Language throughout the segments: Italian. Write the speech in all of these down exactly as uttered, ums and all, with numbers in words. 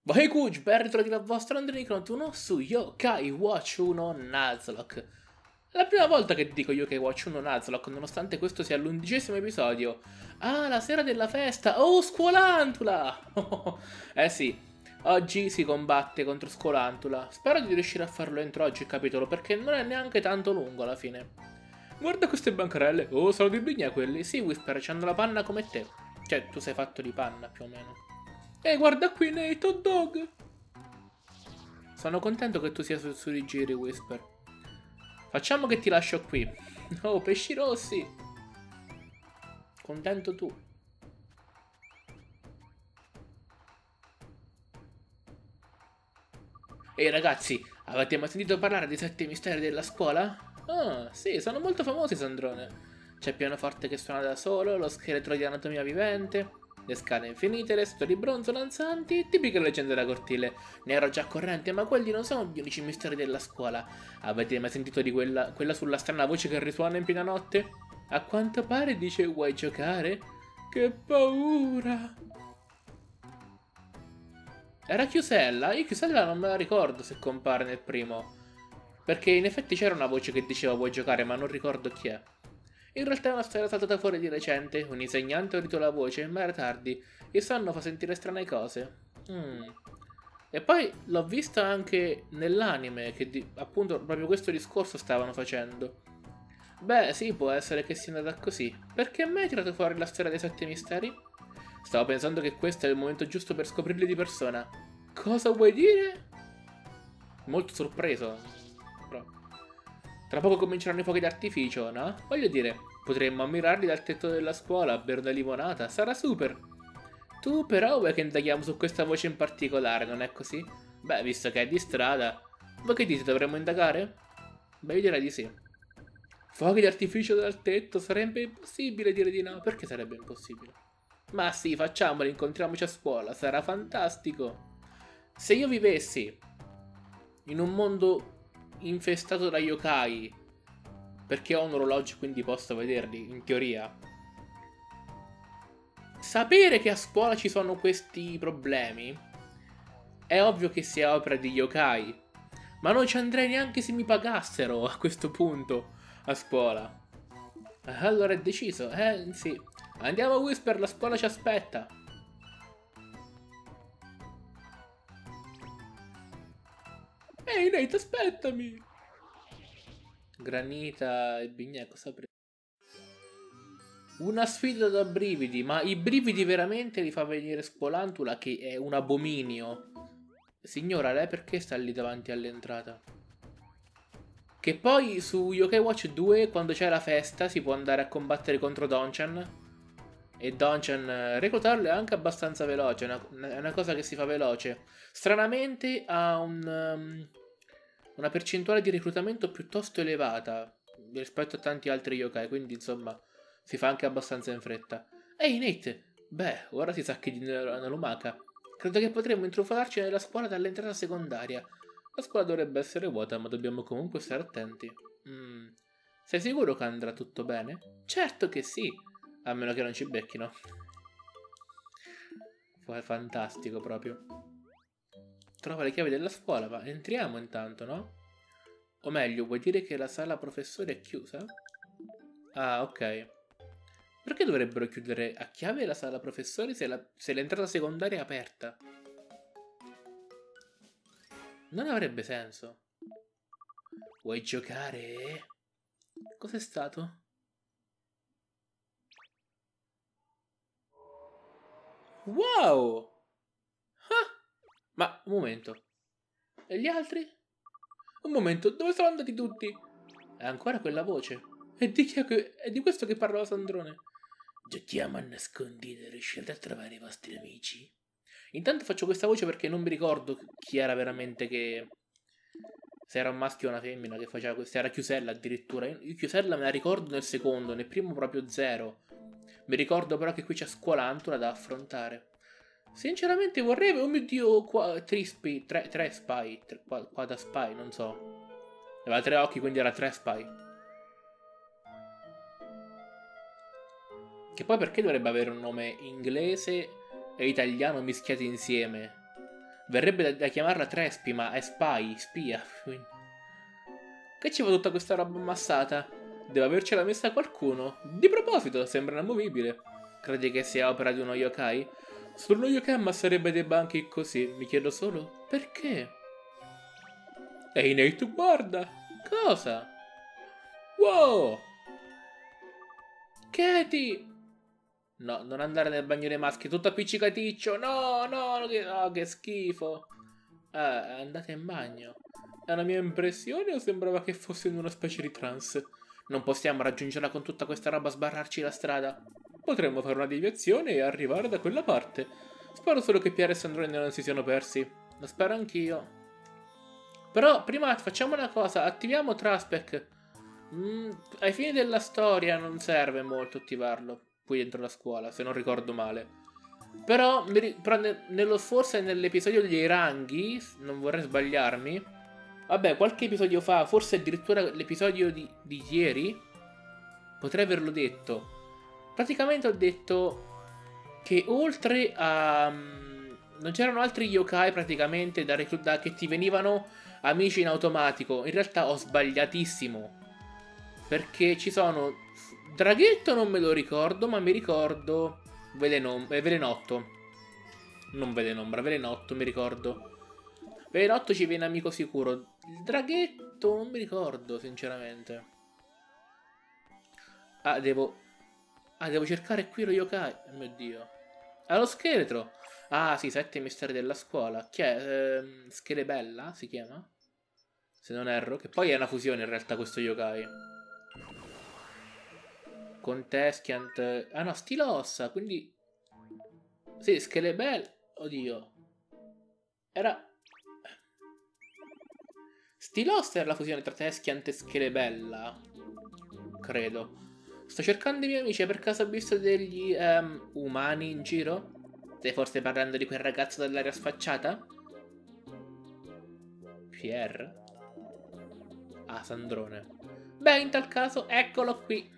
Vai Kuj, ben ritrovati dal vostro Andronicono su Yokai Watch uno Nuzlocke. È la prima volta che dico Yokai Watch uno Nuzlocke, nonostante questo sia l'undicesimo episodio. Ah, la sera della festa! Oh, Scolantula! Eh sì, oggi si combatte contro Scolantula. Spero di riuscire a farlo entro oggi il capitolo, perché non è neanche tanto lungo alla fine. Guarda queste bancarelle. Oh, sono di bigna quelli. Sì, Whisper, c'hanno la panna come te. Cioè, tu sei fatto di panna, più o meno. Ehi, guarda qui, Nate, hot dog! Sono contento che tu sia sul su di giri, Whisper. Facciamo che ti lascio qui. Oh, pesci rossi! Contento tu. Ehi ragazzi, avete mai sentito parlare dei sette misteri della scuola? Ah, sì, sono molto famosi, Sandrone. C'è il pianoforte che suona da solo, lo scheletro di anatomia vivente, le scale infinite, le statue di bronzo danzanti, tipiche leggende da cortile. Ne ero già corrente, ma quelli non sono gli unici misteri della scuola. Avete mai sentito di quella, quella sulla strana voce che risuona in piena notte? A quanto pare dice vuoi giocare? Che paura! Era Chiusella? Io Chiusella non me la ricordo se compare nel primo. Perché in effetti c'era una voce che diceva vuoi giocare, ma non ricordo chi è. In realtà è una storia saltata fuori di recente, un insegnante ha udito la voce, ma era tardi. Il sonno fa sentire strane cose. Mm. E poi l'ho vista anche nell'anime, che di, appunto proprio questo discorso stavano facendo. Beh, sì, può essere che sia andata così. Perché mai hai tirato fuori la storia dei sette misteri? Stavo pensando che questo è il momento giusto per scoprirli di persona. Cosa vuoi dire? Molto sorpreso. Però. Tra poco cominceranno i fuochi d'artificio, no? Voglio dire, potremmo ammirarli dal tetto della scuola, bere una limonata, sarà super. Tu però vuoi che indaghiamo su questa voce in particolare, non è così? Beh, visto che è di strada, voi che dite, dovremmo indagare? Beh, io direi di sì. Fuochi d'artificio dal tetto, sarebbe impossibile dire di no. Perché sarebbe impossibile? Ma sì, facciamolo, incontriamoci a scuola, sarà fantastico. Se io vivessi in un mondo infestato da yokai, perché ho un orologio quindi posso vederli, in teoria, sapere che a scuola ci sono questi problemi è ovvio che sia opera di yokai, ma non ci andrei neanche se mi pagassero a questo punto a scuola. Allora è deciso, eh sì. Andiamo a Whisper, la scuola ci aspetta. Ehi Nate, aspettami. Granita e Bignè, cosa prende? Una sfida da brividi, ma i brividi veramente li fa venire Spolantula che è un abominio. Signora, lei perché sta lì davanti all'entrata? Che poi su Yokai Watch due, quando c'è la festa, si può andare a combattere contro Donchan. E Donchan, reclutarlo è anche abbastanza veloce, è una, è una cosa che si fa veloce. Stranamente ha un, um, una percentuale di reclutamento piuttosto elevata rispetto a tanti altri yokai, quindi insomma si fa anche abbastanza in fretta. Ehi Nate, beh, ora si sa che di Narumaka. Credo che potremmo intrufolarci nella scuola dall'entrata secondaria. La scuola dovrebbe essere vuota, ma dobbiamo comunque stare attenti. Mm. Sei sicuro che andrà tutto bene? Certo che sì, a meno che non ci becchino. È fantastico proprio. Trova le chiavi della scuola, ma entriamo intanto, no? O meglio, vuoi dire che la sala professore è chiusa? Ah, ok. Perché dovrebbero chiudere a chiave la sala professori se, la, se l'entrata secondaria è aperta? Non avrebbe senso. Vuoi giocare? Cos'è stato? Wow! Ah! Ma, un momento. E gli altri? Un momento, dove sono andati tutti? È ancora quella voce. E di, chi è, che, è di questo che parlava Sandrone. Giochiamo a nascondere, riuscirete a trovare i vostri amici? Intanto faccio questa voce perché non mi ricordo chi era veramente che... Se era un maschio o una femmina che faceva questo. Era Chiusella addirittura. Io Chiusella me la ricordo nel secondo, nel primo proprio zero. Mi ricordo però che qui c'è Scolantula da affrontare. Sinceramente vorrei... Oh mio Dio, qua... Tre spy... Tre, tre spy... Tre, qua, qua da spy, non so. Aveva tre occhi, quindi era tre spy. Che poi perché dovrebbe avere un nome inglese e italiano mischiati insieme? Verrebbe da, da chiamarla Trespi, ma è spy, spia. Quindi... Che ci fa tutta questa roba ammassata? Deve avercela messa qualcuno. Di proposito, sembra inamovibile. Credi che sia opera di uno yokai? Solo uno yokai ammasserebbe dei banchi così. Mi chiedo solo, perché? Ehi, Nate, guarda! Cosa? Wow! Katie! No, non andare nel bagno dei maschi, tutto appiccicaticcio. No, no, che, oh, che schifo. Eh, andate in bagno. È una mia impressione o sembrava che fosse in una specie di trance? Non possiamo raggiungerla con tutta questa roba a sbarrarci la strada. Potremmo fare una deviazione e arrivare da quella parte. Spero solo che Pierre e Sandrone non si siano persi. Lo spero anch'io. Però prima facciamo una cosa, attiviamo Traspec. Mm, ai fini della storia non serve molto attivarlo qui dentro la scuola, se non ricordo male. Però, però ne, nello, forse nell'episodio dei ranghi, non vorrei sbagliarmi, vabbè, qualche episodio fa, forse addirittura l'episodio di, di ieri, potrei averlo detto. Praticamente ho detto che oltre a... non c'erano altri yokai praticamente da reclutare che ti venivano amici in automatico. In realtà ho sbagliatissimo. Perché ci sono... Draghetto non me lo ricordo, ma mi ricordo... Velenom... eh, Velenotto. Non Velenombra, Velenotto mi ricordo. Velenotto ci viene amico sicuro. Il draghetto non mi ricordo, sinceramente. Ah, devo... Ah, devo cercare qui lo yokai. Oh mio Dio. Ah, lo scheletro. Ah, sì, sette misteri della scuola. Chi è? Eh, Schelebella si chiama? Se non erro. Che poi è una fusione in realtà questo yokai. Con Teschiant. Ah no, Stilossa, quindi... Sì, Schelebella. Oddio. Era... Stilossa era la fusione tra Teschiant e Schelebella. Credo. Sto cercando i miei amici, per caso ho visto degli um, umani in giro? Stai forse parlando di quel ragazzo dell'aria sfacciata? Pierre? Ah, Sandrone. Beh, in tal caso, eccolo qui.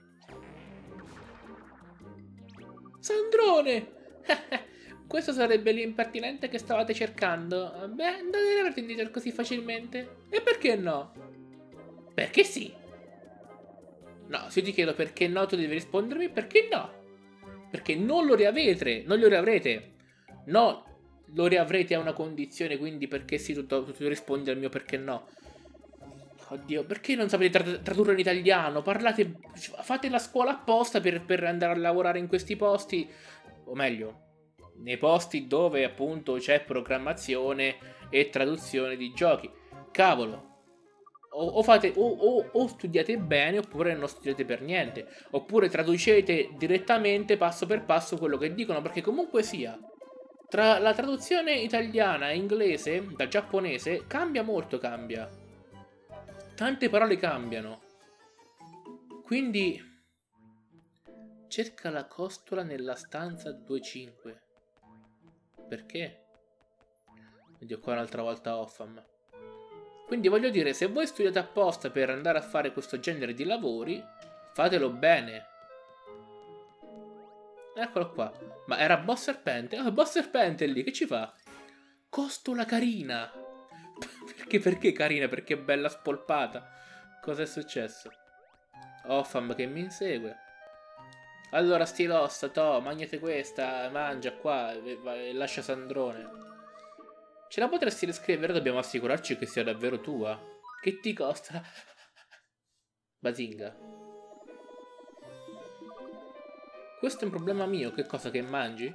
Sandrone! Questo sarebbe l'impertinente che stavate cercando. Beh, non deve averti indicato così facilmente. E perché no? Perché sì. No, se io ti chiedo perché no, tu devi rispondermi perché no. Perché non lo riavete, non lo riavrete. No, lo riavrete a una condizione, quindi perché sì, tu, tu, tu rispondi al mio perché no. Oddio, perché non sapete tra tradurre in italiano? Parlate, fate la scuola apposta per, per andare a lavorare in questi posti. O meglio, nei posti dove appunto c'è programmazione e traduzione di giochi. Cavolo. O, o, fate, o, o, o studiate bene oppure non studiate per niente. Oppure traducete direttamente passo per passo quello che dicono. Perché comunque sia, tra la traduzione italiana e inglese, dal giapponese, cambia molto, cambia. Tante parole cambiano. Quindi cerca la costola nella stanza due cinque. Perché? Oddio, qua un'altra volta Offam. Quindi voglio dire, se voi studiate apposta per andare a fare questo genere di lavori, fatelo bene. Eccolo qua. Ma era Boss Serpente? Ah, Boss Serpente è lì, che ci fa? Costola carina. Perché, perché carina? Perché è bella spolpata. Cosa è successo? Offam che mi insegue. Allora, Stilossa, to, mangiate questa, mangia qua e, e lascia Sandrone. Ce la potresti riscrivere? Dobbiamo assicurarci che sia davvero tua. Che ti costa? Basinga. Questo è un problema mio, che cosa che mangi?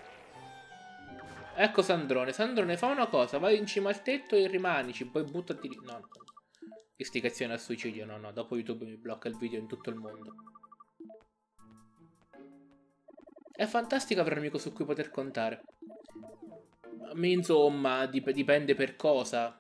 Ecco Sandrone. Sandrone, fa una cosa, vai in cima al tetto e rimanici, poi buttati lì. No, no. Istigazione al suicidio, no, no. Dopo YouTube mi blocca il video in tutto il mondo. È fantastico avere un amico su cui poter contare. Insomma, dip dipende per cosa.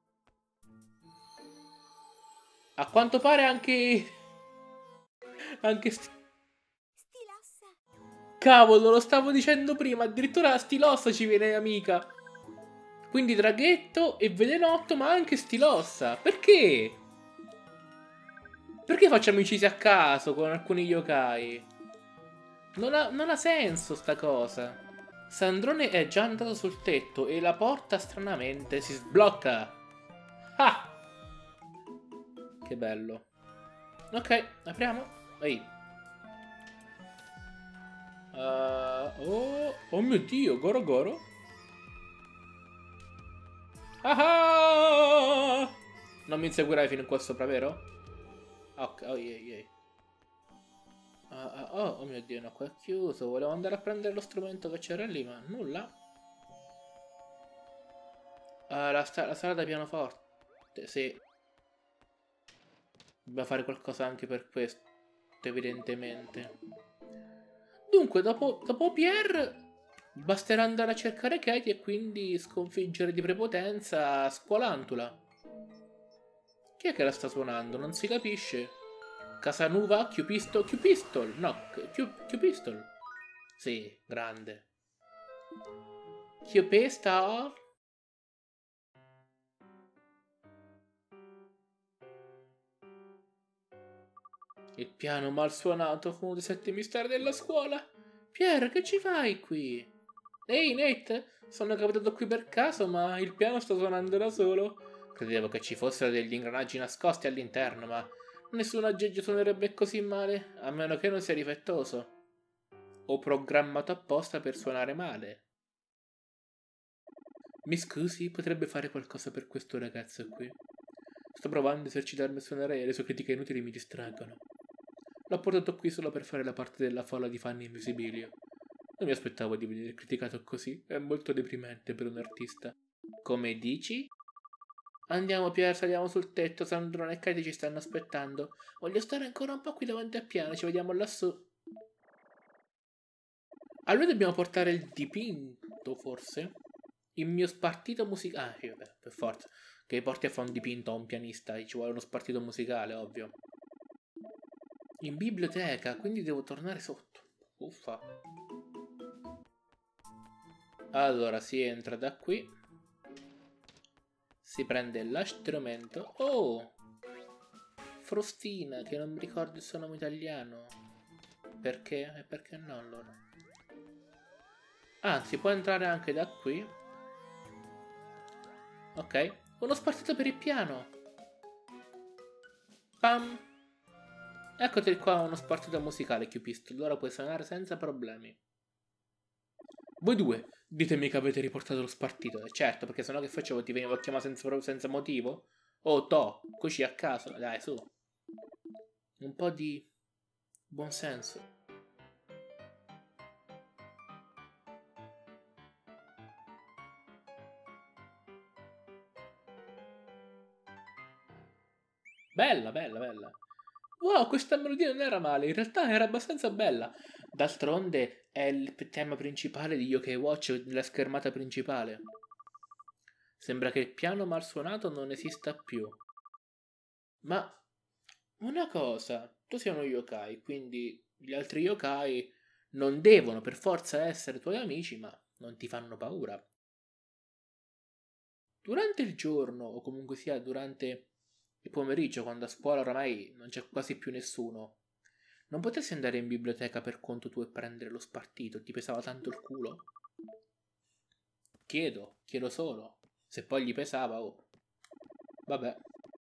A quanto pare anche... Anche... Sti Stilossa. Cavolo, lo stavo dicendo prima. Addirittura Stilossa ci viene amica. Quindi Draghetto e Velenotto, ma anche Stilossa. Perché? Perché faccio amicizia a caso con alcuni yokai? Non ha, non ha senso sta cosa. Sandrone è già andato sul tetto e la porta stranamente si sblocca. Ah! Che bello. Ok, apriamo. Ehi. Uh, oh, oh mio Dio, Goro Goro. Ah! Non mi inseguirai fino qua sopra, vero? Ok, oh yeah, yeah. Uh, uh, oh, oh mio Dio, no, qua è chiuso. Volevo andare a prendere lo strumento che c'era lì, ma nulla. Uh, la, la sala da pianoforte, sì. Dobbiamo fare qualcosa anche per questo, evidentemente. Dunque, dopo, dopo Pierre, basterà andare a cercare Katie e quindi sconfiggere di prepotenza Squalantula. Chi è che la sta suonando? Non si capisce. Casanuva? Q-Pistol? Q-Pistol? No, Q-Pistol. Sì, grande. Q-Pistol? Il piano mal suonato, uno dei sette misteri della scuola. Pierre, che ci fai qui? Ehi, Nate, sono capitato qui per caso, ma il piano sta suonando da solo. Credevo che ci fossero degli ingranaggi nascosti all'interno, ma nessun aggeggio suonerebbe così male, a meno che non sia difettoso. O programmato apposta per suonare male. Mi scusi, potrebbe fare qualcosa per questo ragazzo qui? Sto provando a esercitarmi a suonare e le sue critiche inutili mi distraggono. L'ho portato qui solo per fare la parte della folla di fan invisibilio. Non mi aspettavo di venire criticato così, è molto deprimente per un artista. Come dici? Andiamo Pier, saliamo sul tetto, Sandrone e Katie ci stanno aspettando. Voglio stare ancora un po' qui davanti al piano, ci vediamo lassù. A lui dobbiamo portare il dipinto, forse? Il mio spartito musicale. Ah, sì, vabbè, per forza. Che porti a fare un dipinto a un pianista, ci vuole uno spartito musicale, ovvio. In biblioteca, quindi devo tornare sotto. Uffa. Allora, si entra da qui. Si prende lo strumento. Oh! Frostina, che non mi ricordo il suo nome italiano. Perché? E perché no allora? Ah, si può entrare anche da qui. Ok. Uno spartito per il piano. Pam! Eccoti qua uno spartito musicale, Q-Pistol. Ora puoi suonare senza problemi. Voi due, ditemi che avete riportato lo spartito. Eh, certo, perché sennò che facevo? Ti venivo a chiamare senza, senza motivo? Oh, to, così a caso. Dai, su. Un po' di buonsenso. Bella, bella, bella. Wow, questa melodia non era male, in realtà era abbastanza bella. D'altronde è il tema principale di Yokai Watch nella schermata principale. Sembra che il piano mal suonato non esista più. Ma una cosa, tu sei uno yokai, quindi gli altri yokai non devono per forza essere tuoi amici, ma non ti fanno paura. Durante il giorno, o comunque sia durante il pomeriggio, quando a scuola oramai non c'è quasi più nessuno, non potessi andare in biblioteca per conto tuo e prendere lo spartito? Ti pesava tanto il culo? Chiedo, chiedo solo. Se poi gli pesava, oh. Vabbè.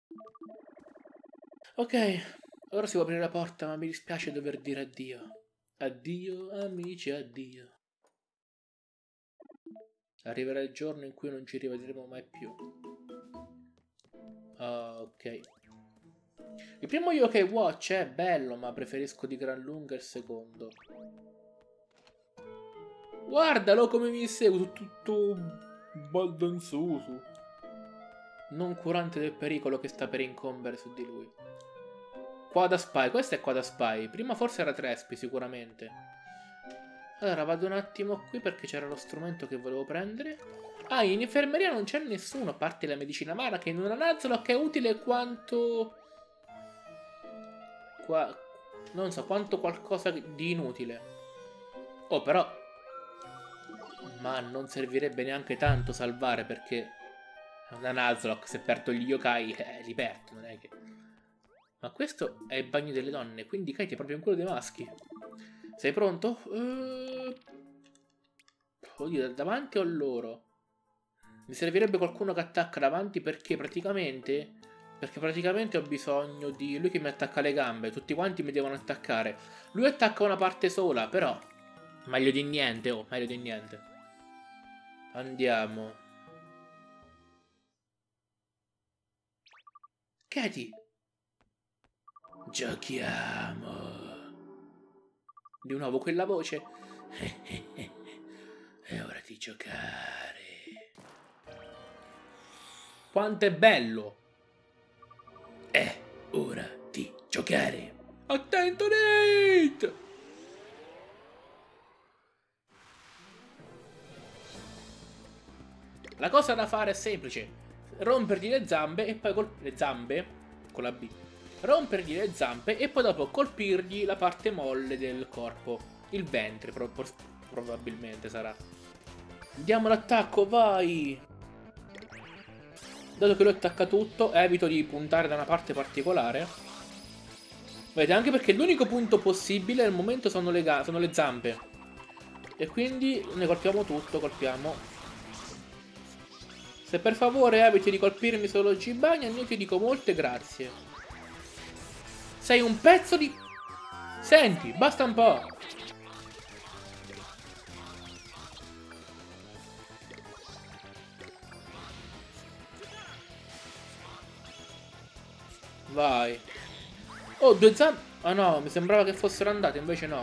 Ok, ora si può aprire la porta, ma mi dispiace dover dire addio. Addio, amici, addio. Arriverà il giorno in cui non ci rivedremo mai più. Ok. Il primo Yokai Watch è bello, ma preferisco di gran lunga il secondo. Guardalo come mi segue, tutto baldanzoso. Non curante del pericolo che sta per incombere su di lui. Quada Spy, questo è Quada Spy. Prima forse era Trespi, sicuramente. Allora, vado un attimo qui perché c'era lo strumento che volevo prendere. Ah, in infermeria non c'è nessuno, a parte la medicina amara, che in una Nuzlocke è utile quanto... Qua... Non so, quanto qualcosa di inutile. Oh, però... Ma non servirebbe neanche tanto salvare, perché... Una Nuzlocke, se perdo gli yokai, eh, li perdo, non è che... Ma questo è il bagno delle donne, quindi Katie è proprio in quello dei maschi. Sei pronto? Uh... Vuol dire davanti o loro? Mi servirebbe qualcuno che attacca davanti perché praticamente... Perché praticamente ho bisogno di lui che mi attacca le gambe. Tutti quanti mi devono attaccare. Lui attacca una parte sola, però... Meglio di niente, oh, meglio di niente. Andiamo. Katie. Giochiamo. Di nuovo quella voce. È ora di giocare. Quanto è bello. È ora di giocare. Attento, Nate! La cosa da fare è semplice. Rompergli le zambe e poi colpire le zambe con la B. Rompergli le zampe e poi dopo colpirgli la parte molle del corpo. Il ventre pro probabilmente sarà. Diamo l'attacco, vai! Dato che lui attacca tutto, evito di puntare da una parte particolare. Vedete, anche perché l'unico punto possibile al momento sono le, sono le zampe. E quindi ne colpiamo tutto, colpiamo. Se per favore eviti di colpirmi solo G-Banyan, io ti dico molte grazie. Sei un pezzo di... Senti, basta un po'. Vai. Oh, due zampe. Ah no, mi sembrava che fossero andate, invece no.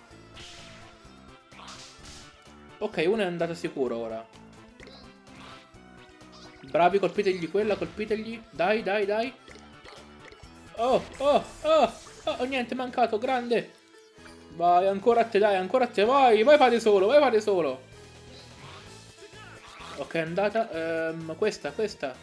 Ok, una è andata sicuro ora. Bravi, colpitegli quella, colpitegli. Dai, dai, dai. Oh, oh, oh, oh, niente, è mancato, grande. Vai, ancora a te, dai, ancora a te, vai, vai fate solo, vai fate solo. Ok, è andata, ehm, questa, questa.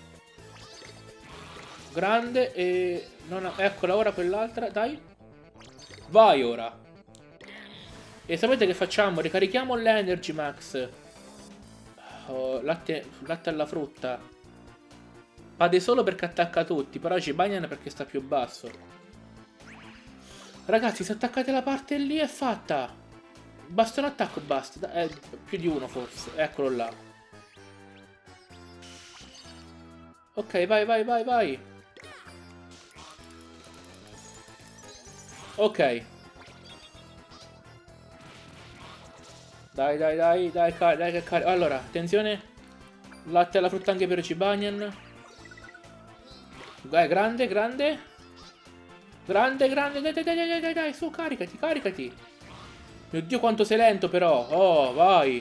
Grande e... Non ha... Eccola ora quell'altra, dai. Vai ora. E sapete che facciamo? Ricarichiamo l'Energy Max. Oh, latte, latte alla frutta. Pade solo perché attacca tutti, però G-Banyan perché sta più basso. Ragazzi, se attaccate la parte lì è fatta. Basta un attacco, basta. Eh, più di uno forse. Eccolo là. Ok, vai, vai, vai, vai. Ok. Dai, dai, dai, dai, dai, dai, che carico. Allora, attenzione. Latte alla frutta anche per G-Banyan. Dai, grande, grande. Grande, grande, dai, dai, dai, dai, dai, dai, su, caricati, caricati. Mio Dio, quanto sei lento però. Oh, vai.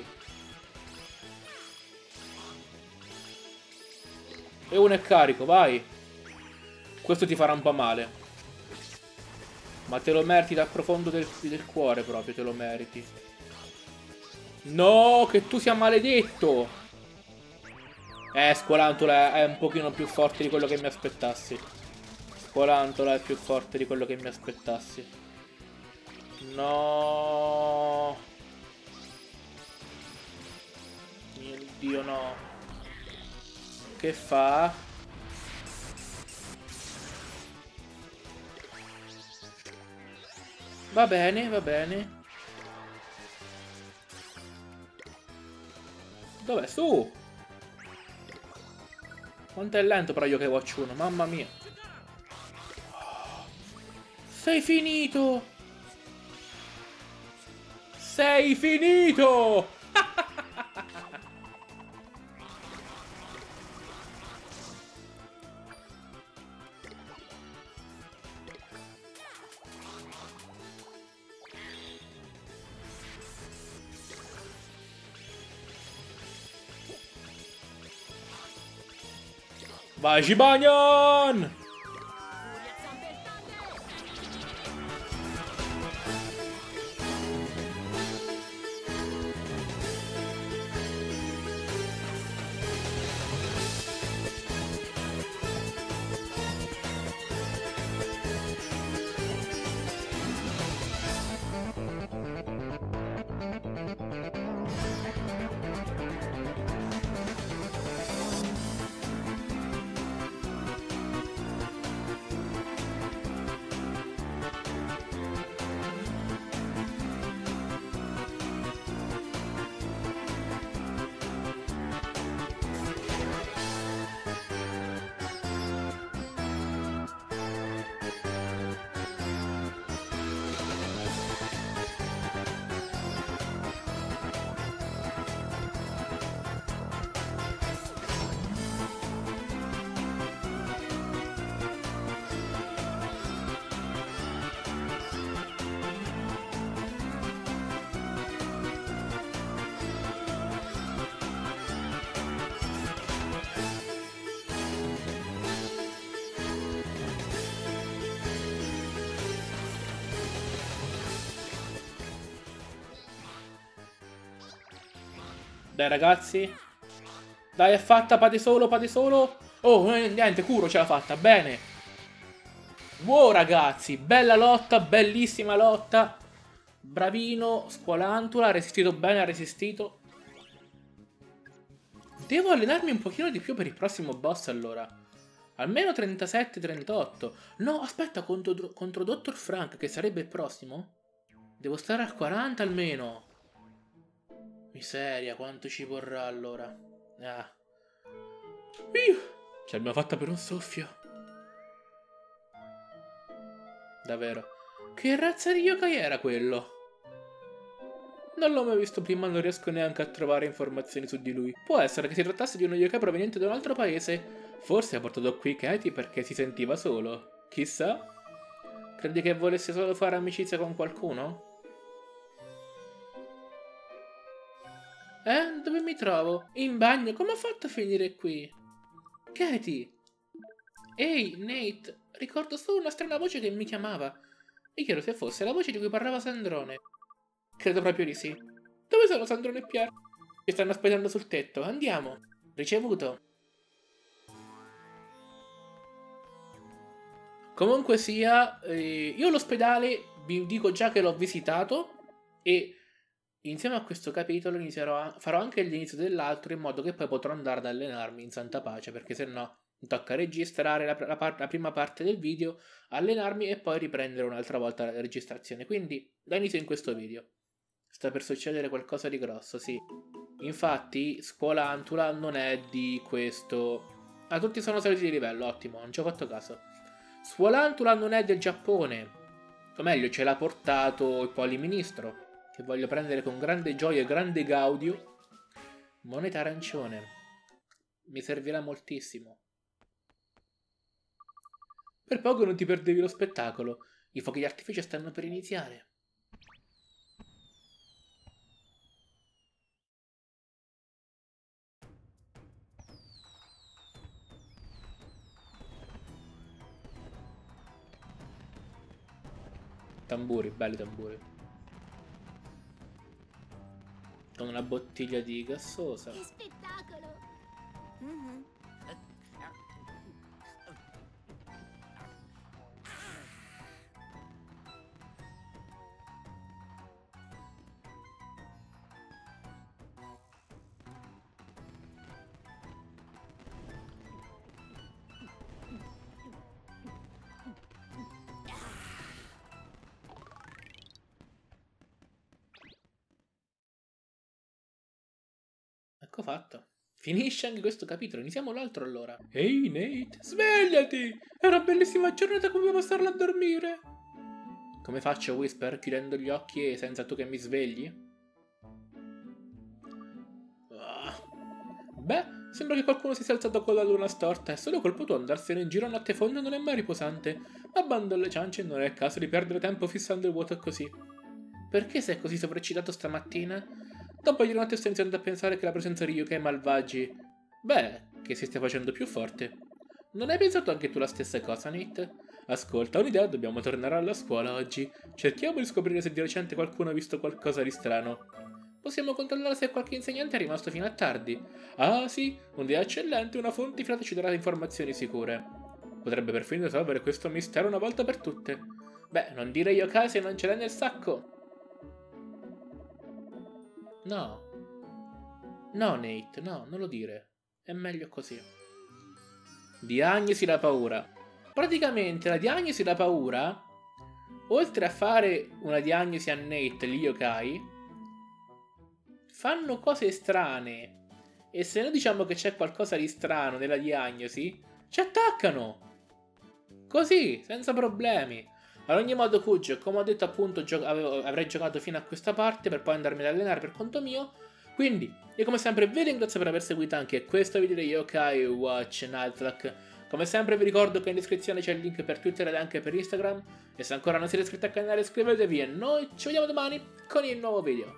E uno è carico, vai. Questo ti farà un po' male. Ma te lo meriti dal profondo del, del cuore proprio, te lo meriti. No, che tu sia maledetto. Eh, Squalantola è un pochino più forte di quello che mi aspettassi. Squalantola è più forte di quello che mi aspettassi. No. Mio Dio, no. Che fa? Va bene, va bene. Dov'è? Su! Quanto è lento però io che watch uno, mamma mia. Sei finito! Sei finito! Vai, G-Banyan! Dai ragazzi. Dai, è fatta, pate solo, pate solo. Oh, niente, Kuro ce l'ha fatta, bene. Wow ragazzi, bella lotta, bellissima lotta. Bravino, Squalantula, ha resistito bene, ha resistito. Devo allenarmi un pochino di più per il prossimo boss allora. Almeno trentasette trentotto. No, aspetta, contro, contro dottor Frank, che sarebbe il prossimo? Devo stare a quaranta almeno. Miseria, quanto ci vorrà allora. Ah. Ce l'abbiamo fatta per un soffio. Davvero. Che razza di yokai era quello? Non l'ho mai visto prima, non riesco neanche a trovare informazioni su di lui. Può essere che si trattasse di uno yokai proveniente da un altro paese. Forse ha portato qui Katie perché si sentiva solo. Chissà. Credi che volesse solo fare amicizia con qualcuno? Eh? Dove mi trovo? In bagno? Come ho fatto a finire qui? Katie! Ehi, Nate! Ricordo solo una strana voce che mi chiamava. Mi chiedo se fosse la voce di cui parlava Sandrone. Credo proprio di sì. Dove sono Sandrone e Pierre? Ci stanno aspettando sul tetto. Andiamo. Ricevuto. Comunque sia, eh, io l'ospedale vi dico già che l'ho visitato e insieme a questo capitolo inizierò a, farò anche l'inizio dell'altro in modo che poi potrò andare ad allenarmi in santa pace, perché se no mi tocca registrare la, la, la, la prima parte del video, allenarmi e poi riprendere un'altra volta la registrazione. Quindi la inizio in questo video. Sta per succedere qualcosa di grosso, sì. Infatti Squalantula non è di questo... Ah, tutti sono saliti di livello, ottimo, non ci ho fatto caso. Squalantula non è del Giappone. O meglio, ce l'ha portato il poliministro, che voglio prendere con grande gioia e grande gaudio. Moneta arancione. Mi servirà moltissimo. Per poco non ti perdevi lo spettacolo. I fuochi di artificio stanno per iniziare. Tamburi, belli tamburi. Con una bottiglia di gassosa. Che spettacolo! Mm-hmm. Ecco fatto. Finisce anche questo capitolo, iniziamo l'altro allora. Ehi Nate, svegliati! È una bellissima giornata come passarla a dormire. Come faccio, Whisper, chiudendo gli occhi e senza tu che mi svegli? Ah. Beh, sembra che qualcuno si sia alzato con la luna storta e solo colpo tuo andarsene in giro a notte fonda non è mai riposante. Abbando alle ciance non è il caso di perdere tempo fissando il vuoto così. Perché sei così sovraccitato stamattina? Dopo ieri notte sto iniziando a pensare che la presenza di yokai malvagi... Beh, che si stia facendo più forte. Non hai pensato anche tu la stessa cosa, Nate? Ascolta, ho un'idea, dobbiamo tornare alla scuola oggi. Cerchiamo di scoprire se di recente qualcuno ha visto qualcosa di strano. Possiamo controllare se qualche insegnante è rimasto fino a tardi. Ah sì, un'idea eccellente, una fonte fidata ci darà informazioni sicure. Potrebbe perfino risolvere questo mistero una volta per tutte. Beh, non dire yokai se non ce l'hai nel sacco. No. No, Nate, no, non lo dire. È meglio così. Diagnosi da paura. Praticamente la diagnosi da paura, oltre a fare una diagnosi a Nate, gli yokai, fanno cose strane. E se noi diciamo che c'è qualcosa di strano nella diagnosi, ci attaccano. Così, senza problemi. Ad ogni modo, Kujo, come ho detto appunto, gio avevo, avrei giocato fino a questa parte per poi andarmi ad allenare per conto mio. Quindi, io come sempre vi ringrazio per aver seguito anche questo video di Yokai Watch Nuzlocke. Come sempre vi ricordo che in descrizione c'è il link per Twitter ed anche per Instagram. E se ancora non siete iscritti al canale iscrivetevi e noi ci vediamo domani con il nuovo video.